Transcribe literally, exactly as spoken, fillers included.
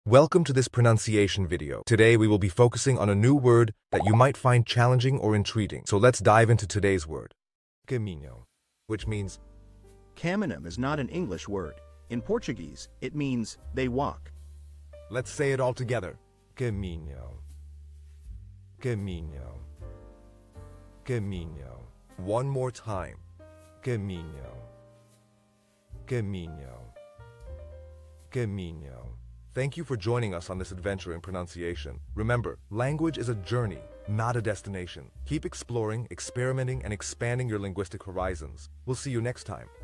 Welcome to this pronunciation video. Today we will be focusing on a new word that you might find challenging or intriguing. So let's dive into today's word. Caminham, which means Caminham is not an English word. In Portuguese, it means they walk. Let's say it all together. Caminham. Caminham. Caminham. One more time. Caminham. Caminham. Caminham. Thank you for joining us on this adventure in pronunciation. Remember, language is a journey, not a destination. Keep exploring, experimenting, and expanding your linguistic horizons. We'll see you next time.